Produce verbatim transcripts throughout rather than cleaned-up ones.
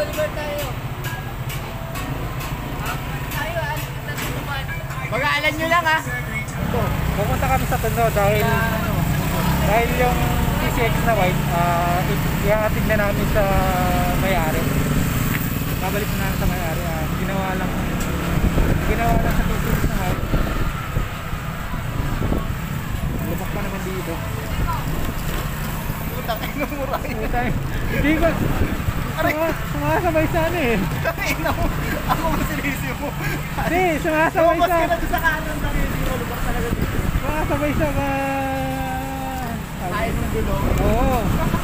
Boulevard tayo. Tayo, alis na tutupan. Mag-aalan nyo lang ha. Pumunta kami sa Tondo dahil ano, dahil yung T C X na white, uh, ihatid na namin sa may-ari. Babalik na namin sa may-ari. Uh, ginawa lang ginawa lang sa T C X na white. Lubak pa naman dito. Puta kayo ng muray. Puta kayo. Hindi ko. Sumasabay sa ano eh. Ina mo. Ako masilisi mo. Hindi, sumasabay sa. Lumabas ka na sa kanan na hindi mo. Lubak talaga dito. Sumasabay sa ka. Ayaw ng gulong. Oo.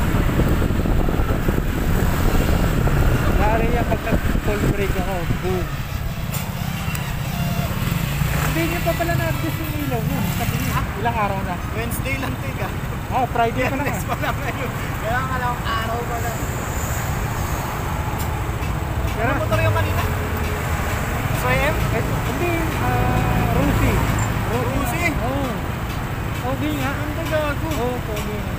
Lari niya pag nag-full break ako. Boom. Hindi niyo pa pala na-adjust yung ilaw niya. Sabi niya, ilang araw na? Wednesday lang tiga. Oh, Friday pa lang. Wednesday pa lang ngayon. Kaya nga lang araw pa lang. Ano motor yung kanina? S Y M? Eh, hindi, ah, Rusi. Rusi? Oo. Pogi nga. Ang gago. Oo, pogi nga.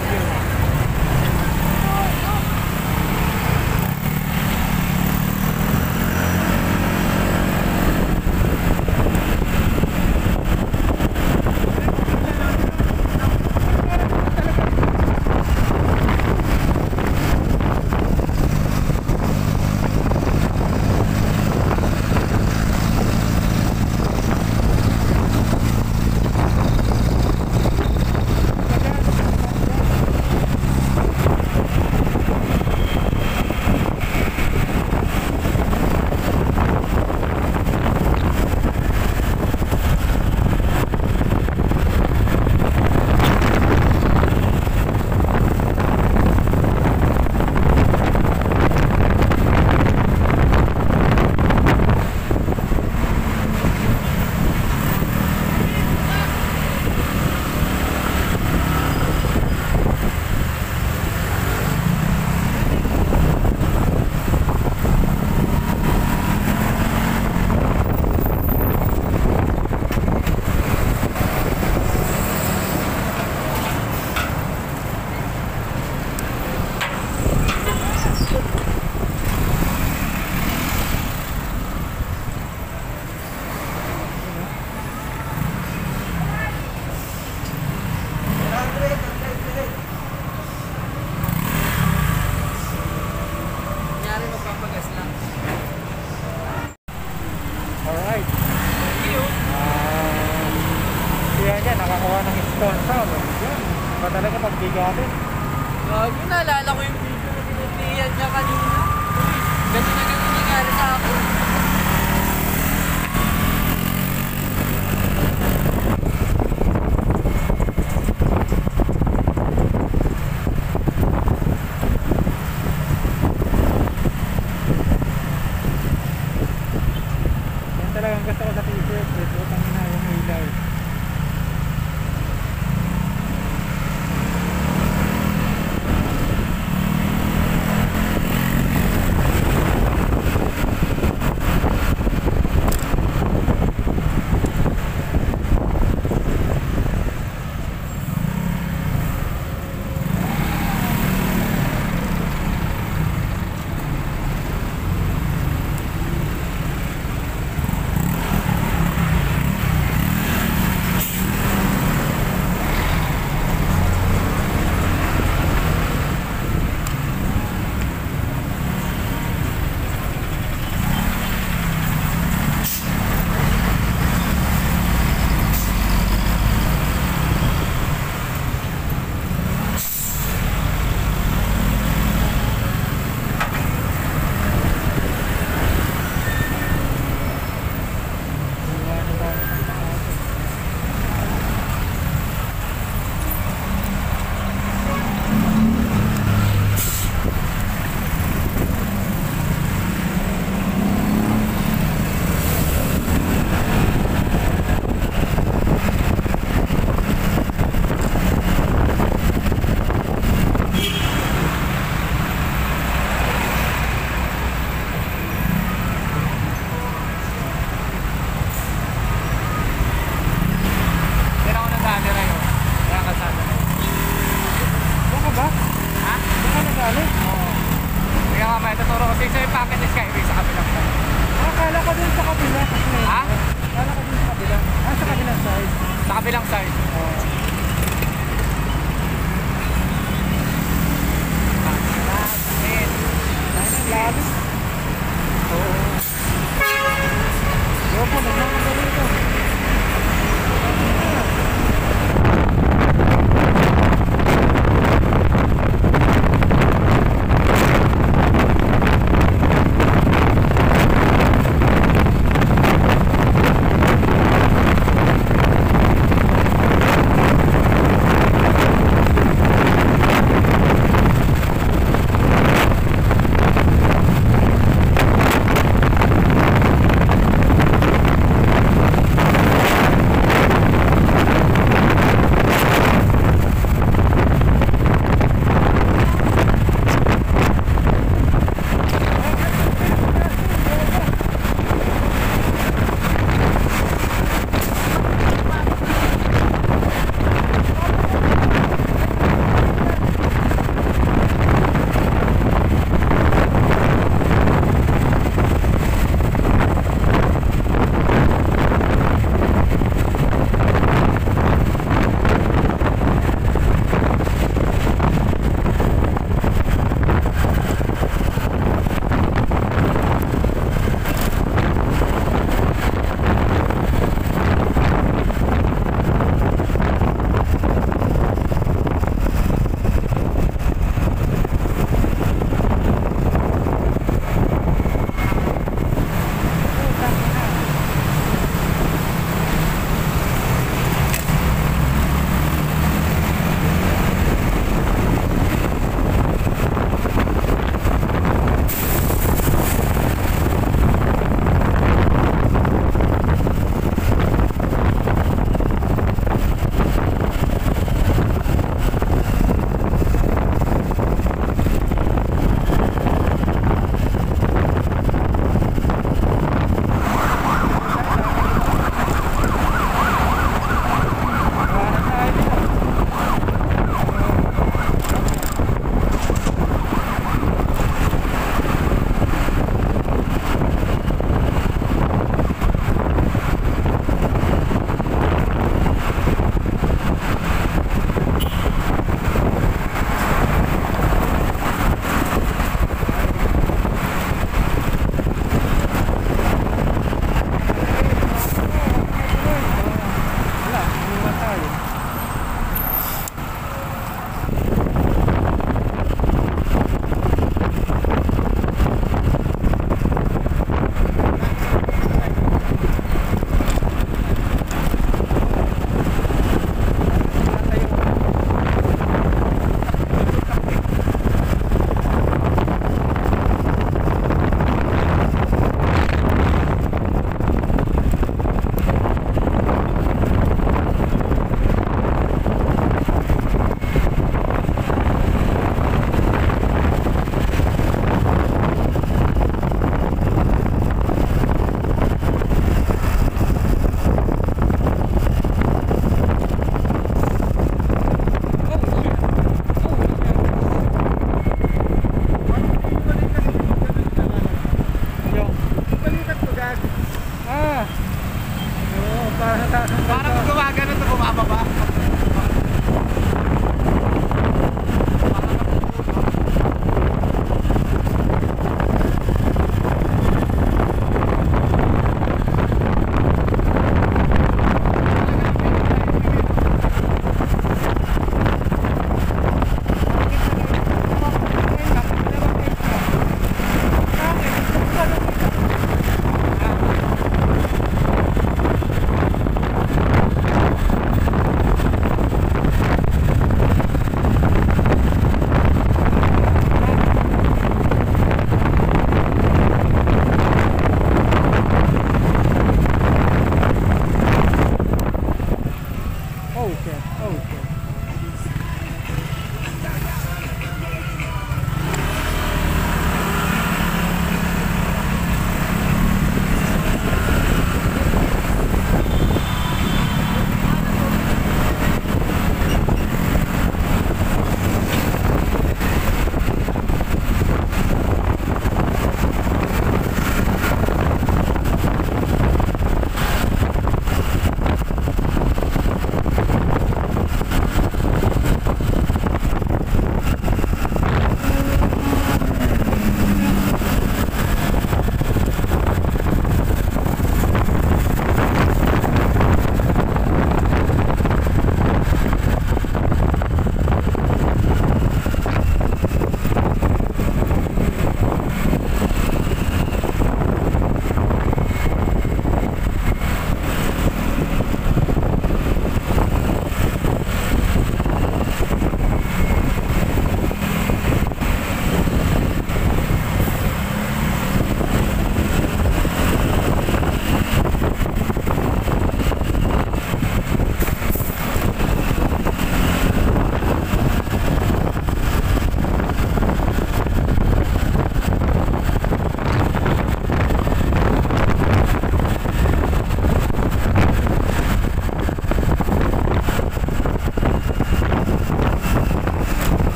Gago, naalala ko yung video na pinatiyan niya kanina. Ganun na ganun nangyari sa ako. Yan talagang gusto ko sa t-shirt. Ito, tangin na yung ilaw. Kasi sa yung packet ng Skyway sa kabilang side. Ah, akala ko dun sa kabila. Ha? Akala ko dun sa kabila. Ah, sa kabilang side. Sa kabilang side. Oo. Bakit? Labi. Oo. Yo po, nagmamadali ito.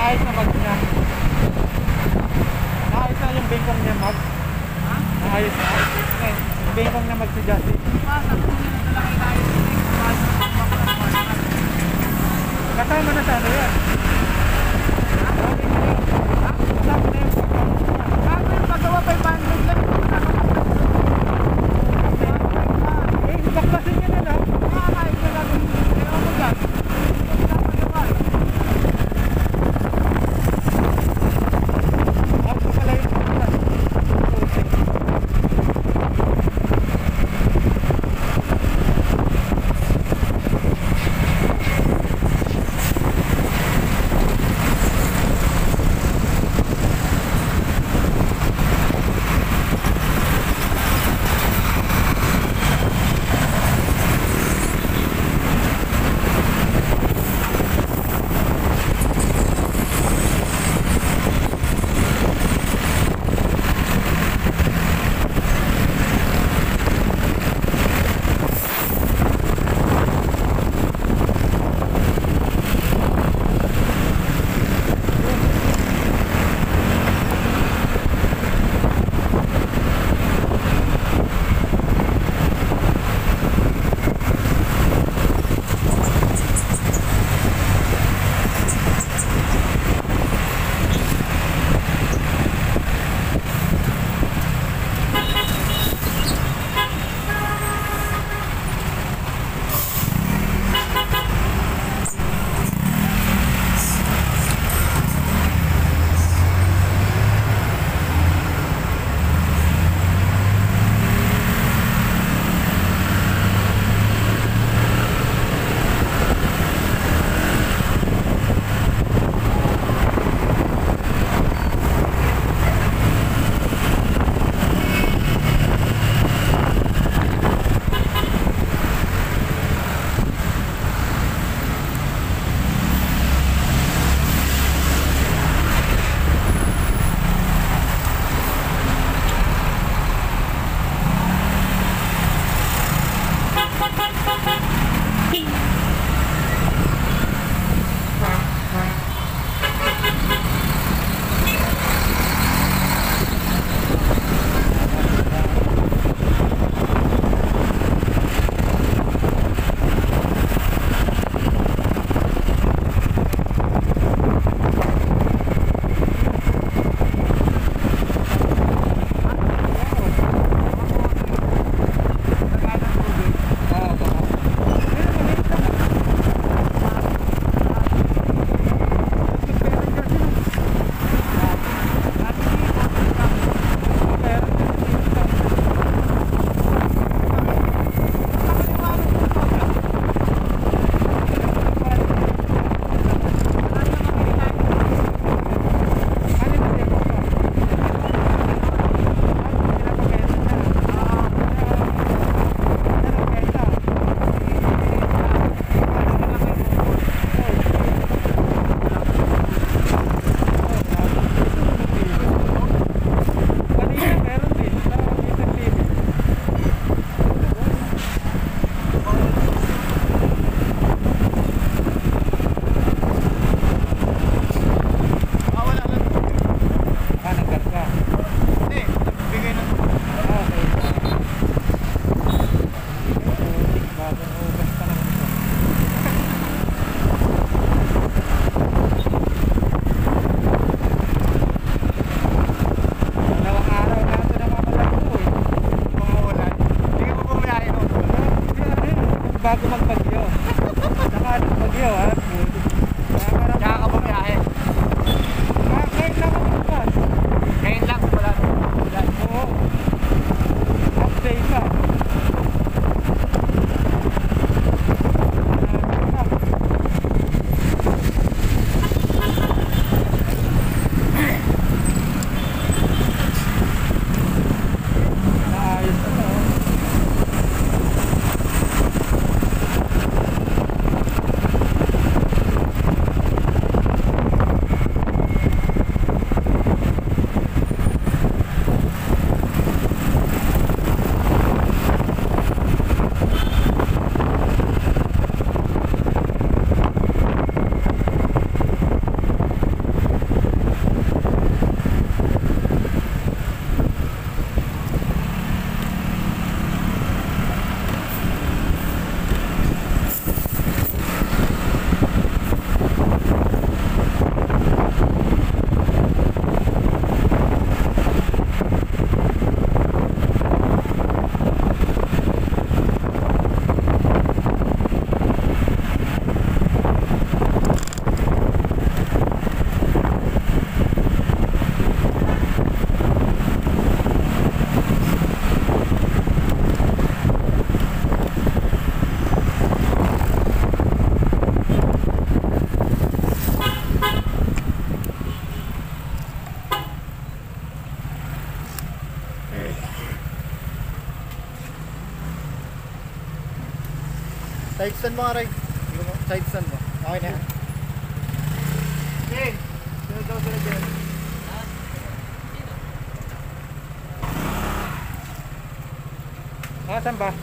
naayos na mag niya. Naayos na yung bengkong niya mag. Ha? Naayos na. Yung bengkong niya mag si Justin. Pasa, kung nyo na talaga inayos yun eh. Pasa, pasa, Kasama na sa ano yan. Kasama na yung Bago yung pagawa, five hundred lang yung eh, baklasin niya na lang. makakain na gagawin mo. Ewan ko dyan. Ako pala yung baklas. Side stand mo nga, Ray. Side stand mo. Okay na yan. Okay. Sunod daw sila dyan. Ah, saan ba?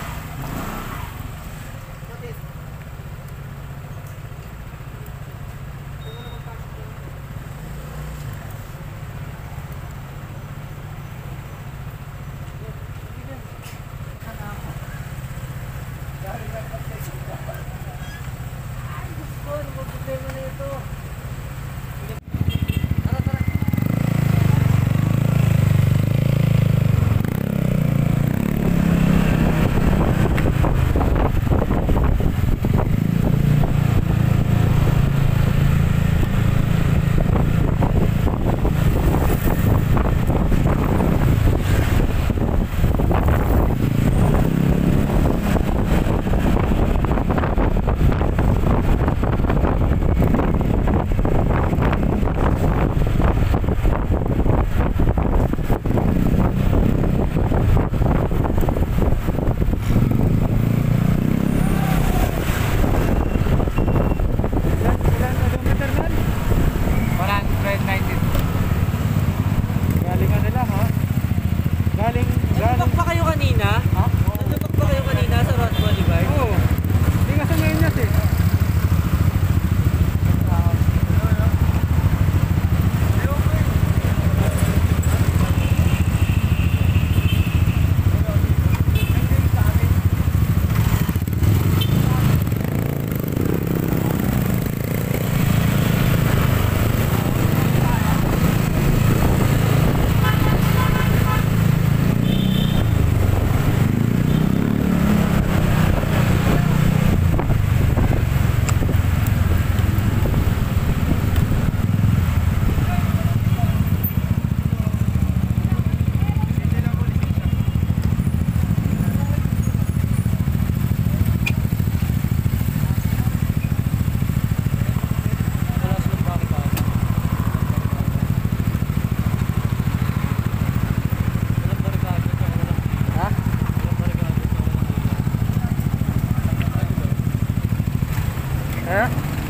Ha?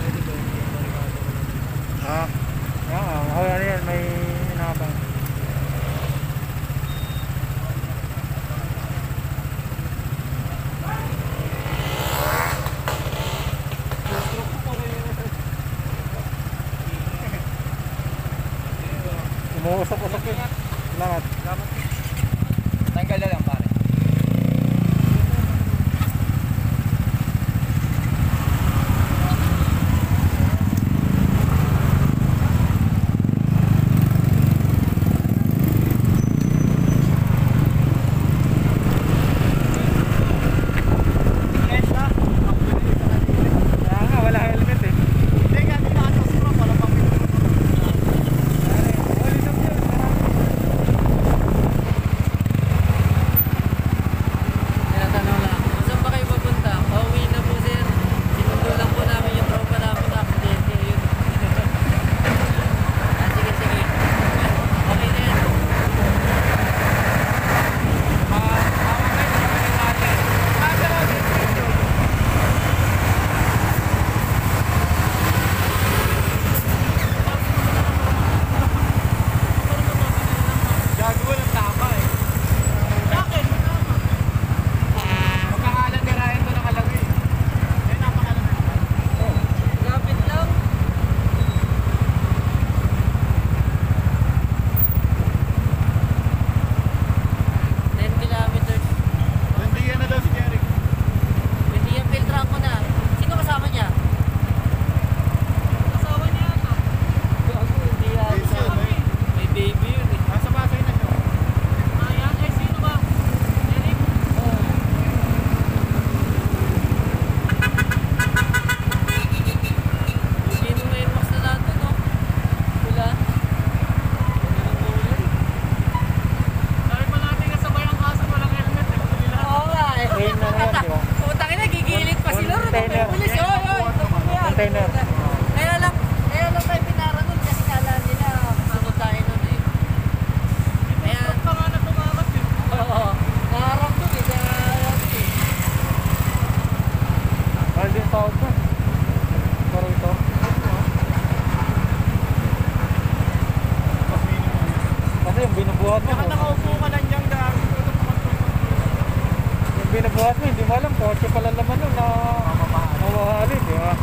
Ah. Ah, oh, ano yan, may inabang. Umuusok-usok yun. Salamat. Salamat. Tanggal na lang pare. binubuhat mo. Baka nakaupo ka lang dyan dahil. Yung binubuhat mo, hindi mo alam, kotse pala naman nun na mamahalin, di ba?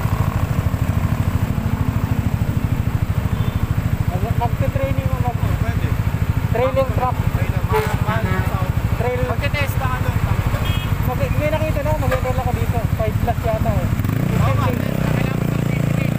Mag- Magte-training mo, mag Pwede. trailing truck. Mahal, mahal yung sound. Trail, Magkitesta ka doon. mag may nakita na, mag-enroll ako dito. five plus yata eh. Oo nga, kailangan mo ng bibili.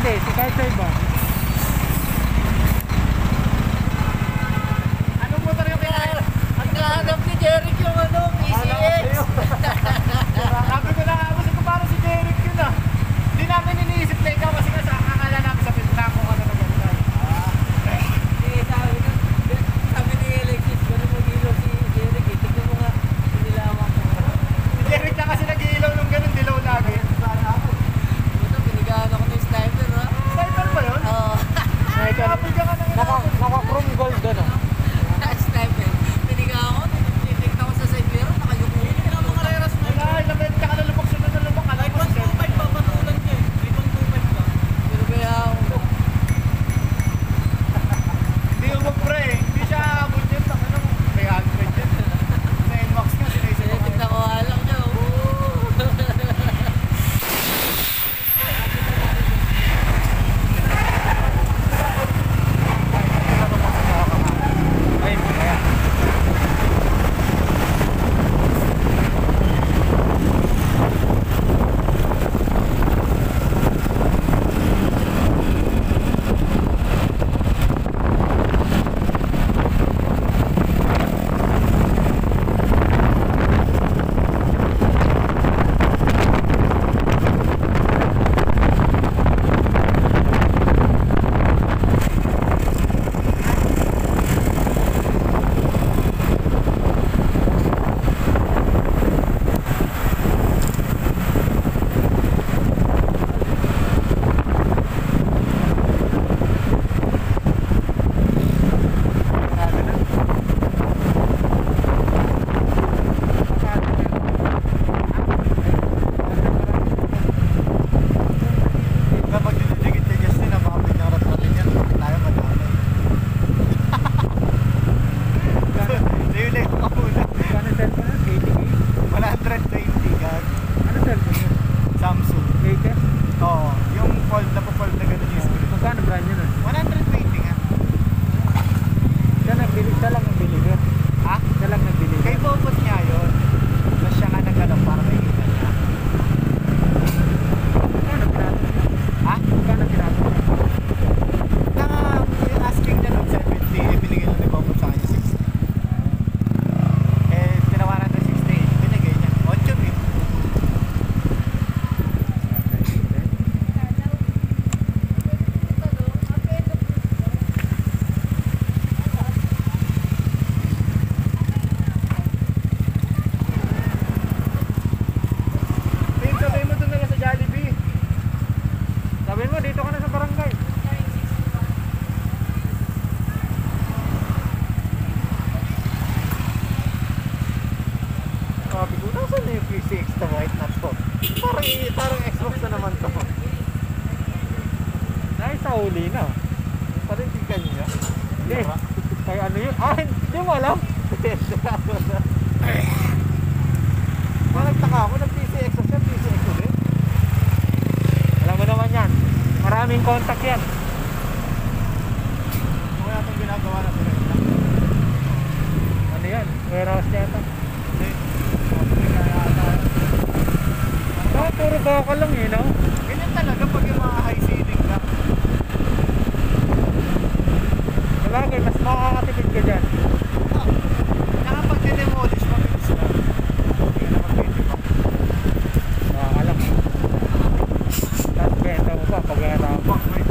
Hindi, si kahit sa iba. Anong motor yung kaya? Ang kahanap ni Jeric yung ano, P C X. Sabi ko na ako, ko parang si Derek yun ah. Hindi namin iniisip na ikaw kasi nga sa akala namin sa pinta ko ano na gano'n. Eh, sabi ko, sabi ni Alexis, gano'n mo dilo si Jeric eh. Tignan mo nga, pinilawan ko. Si Derek na kasi nag-iilaw nung gano'n, dilaw lagi. Ito, pinigaan ako ng sniper ha. Sniper ba yun? Oo. Nakapul ka ka nang Naka, naka chrome gold doon ah. Sniper. Pinigaan ako, tinitignan ko sa side mirror, nakayuko. Hindi na mga reras na. Wala, ilabit ka ka na lubok, sunod na lubok. Alam mo, one two five pa, patulan niya eh. May one two five pa. Pero kaya ako. hindi umog pre eh. Hindi siya abot yun. Sa ano, may hundred yun. Sa N-Max nga, sinaisip ko Tinitignan ko alam niya. Ay, kaya. Kapag dinidikit ni Justin, napakapit ng rat-ratin yan. Bakit tayo madamay? Layo-layo ka muna. Ano cellphone yun? eighty K? one twenty, gag. Ano cellphone yun? Samsung. Latest? Oo, yung fold na pa-fold na gano'n yung screen. Magkano brand yun ah? one twenty nga. Siya nagbili, siya lang nagbili yun. Ha? Siya lang nagbili. Kay Bobot niya yun. Tapos siya nga nagkaroon para makikita niya. Magkano pinatong niya? Ha? Magkano pinatong niya? Naka, yung asking niya ng seventy, eh, binigay lang ni Bobot sa kanya sixty. Eh, tinawaran ng sixty, binigay niya. eight eh. Tim, sabihin mo doon na lang sa Jollibee. Sabihin mo, dito ka na sa barangay. Sabi ko, nasan na yung P C X na white na to? Parang, parang Xbox na naman to. Ay, sa uli na. Parintikan niya. Hindi. Kaya ano yun? Ah, hindi mo alam. Parang taka ako, nag-P C X siya, P C X ulit. Alam mo naman yan. Maraming contact yan. Kung wala itong ginagawa na sila. Ano yan? Warehouse yata. Hindi. Kaya ata. Ah, puro baka lang eh, no? Ganyan talaga pag yung mga high ceiling lang. Sabagay, mas makakatipid ka dyan. Ah, nakapag demolish mabilis lang. Hindi na mag-twenty-five. Ah, alam mo. Tapos benta mo pa pag wala mo. Fuck, wait.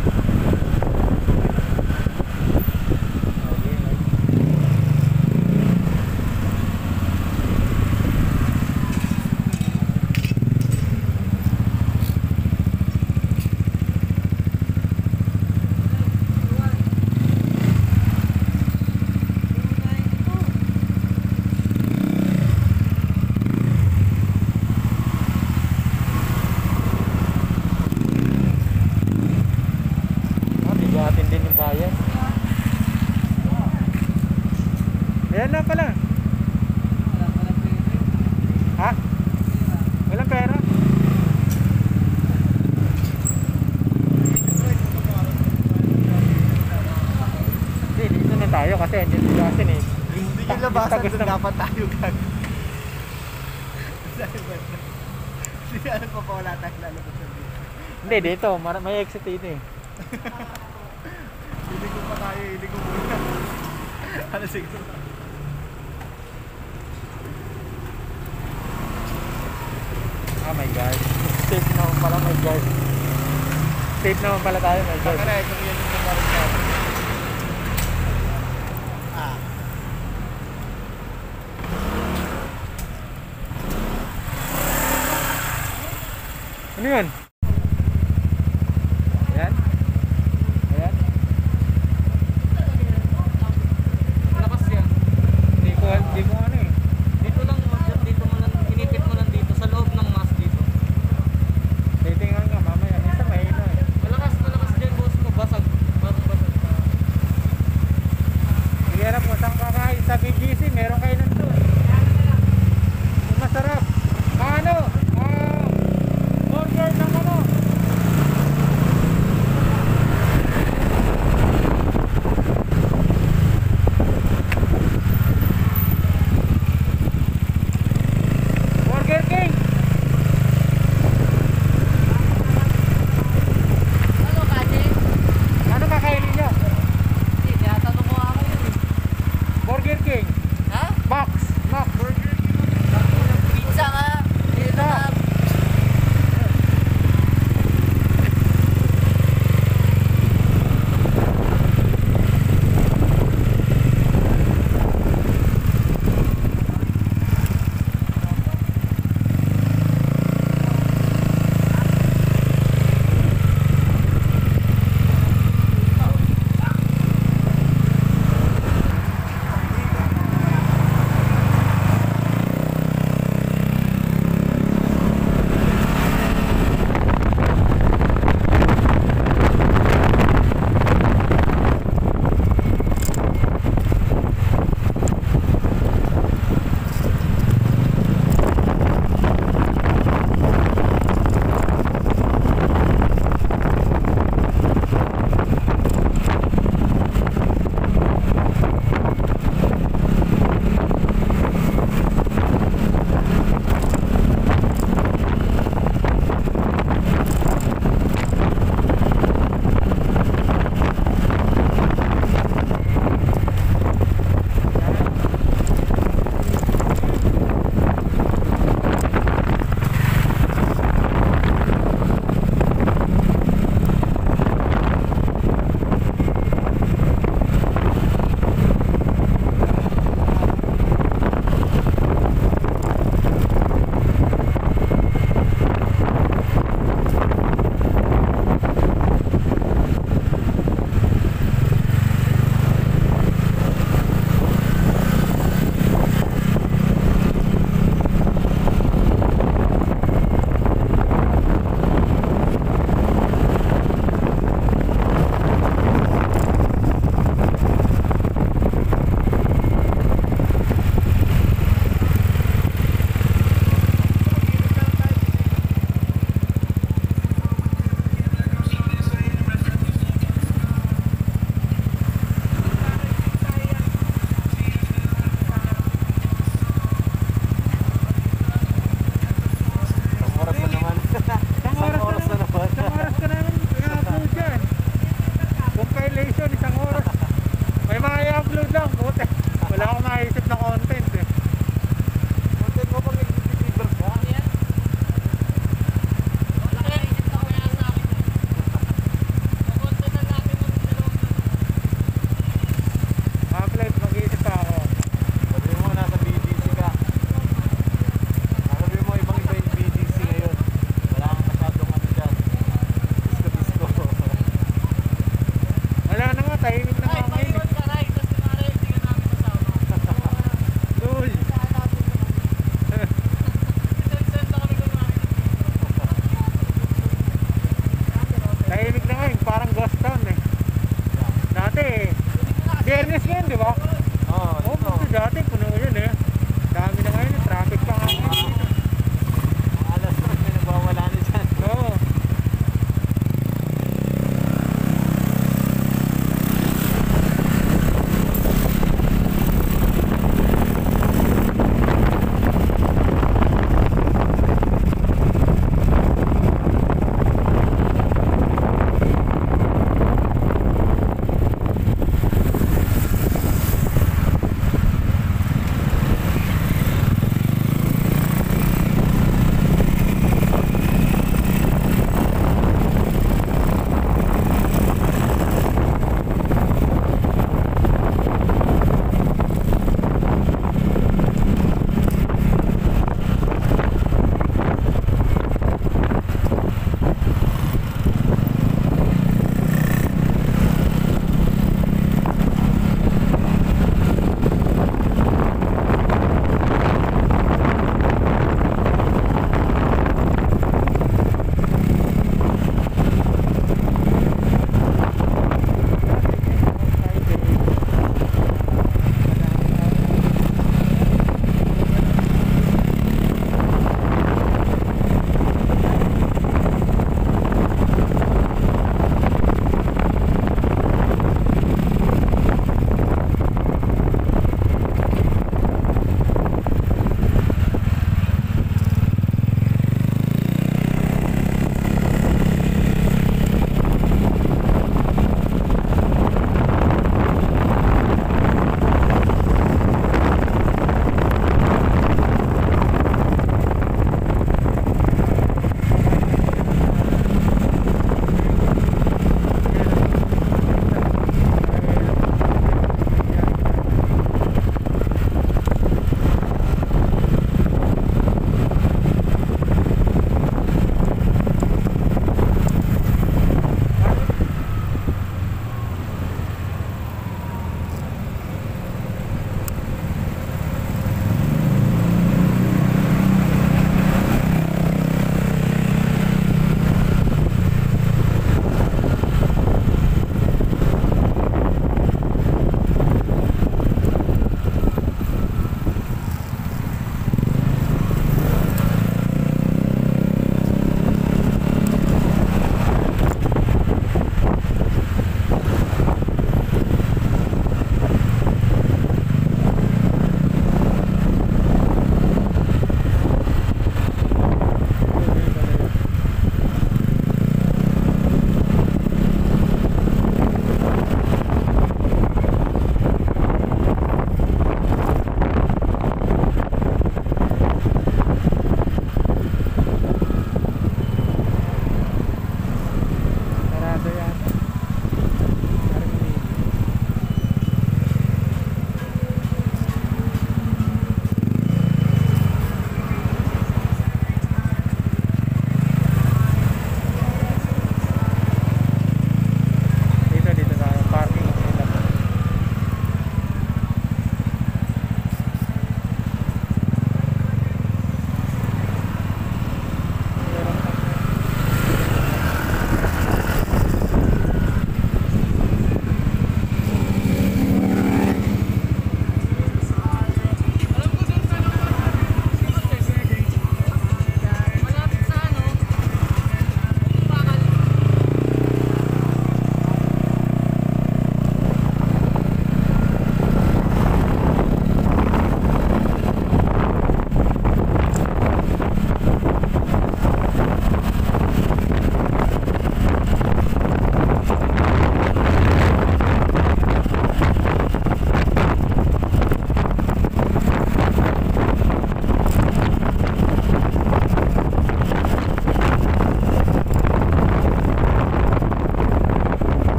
Okay, okay. Ah, bigatin din yung bayan. Ayan na pala. Ha? Walang pera? Hindi, dito na tayo kasi andyan si Justin eh. Hindi yung labasan Gusto- doon dapat tayo gag. Hindi alam pa pa wala tayong lalabas sa dito. Hindi, dito. mar- May exit dito eh. Iligo pa tayo, iligo muna. Ano siguro? Oh my God. Safe naman pala, my God. Safe naman pala tayo, my God. Saka na, ito yan yung nagkaroon natin. Ah. Ano yun? Ayan. Ayan. Lakas yan. Hindi ko, hindi ko ano eh. Dito lang, dito mo lang, pinipit mo lang dito sa loob ng mask dito. Titingnan nga mamaya. Minsan mahina eh. Malakas, malakas dyan boss ko. Basag. Basag, basag. Sige na po, saan kakain? Sa B G C, meron kayo nandun. Yung masarap. Ah, ano? Ah, burger ng ano? Burger King! Ano kasi? Ano kakainin nyo? Hindi, tinatanong mo ako yun eh. Burger King. Ha? Box. Mac. Burger King. Pizza nga. Pizza nga.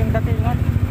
datingan.